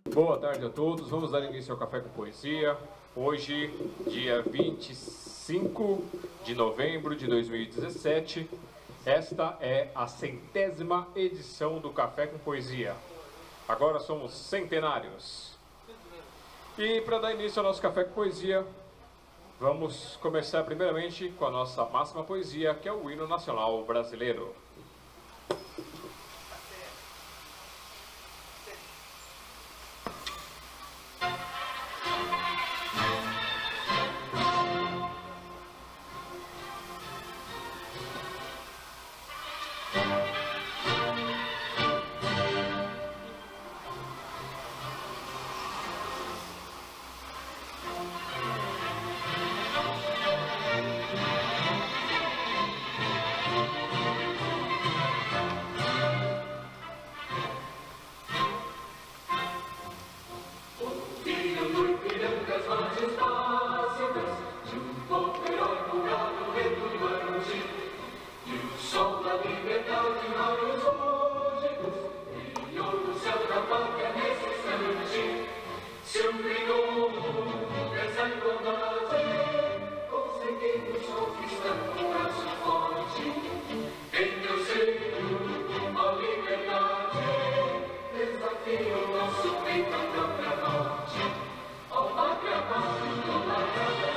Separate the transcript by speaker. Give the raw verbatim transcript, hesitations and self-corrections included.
Speaker 1: Boa tarde a todos, vamos dar início ao Café com Poesia. Hoje, dia vinte e cinco de novembro de dois mil e dezessete, esta é a centésima edição do Café com Poesia. Agora somos centenários. E para dar início ao nosso Café com Poesia, vamos começar primeiramente com a nossa máxima poesia, que é o hino nacional brasileiro.
Speaker 2: Nosso peito a própria morte, ó pátria, pátria,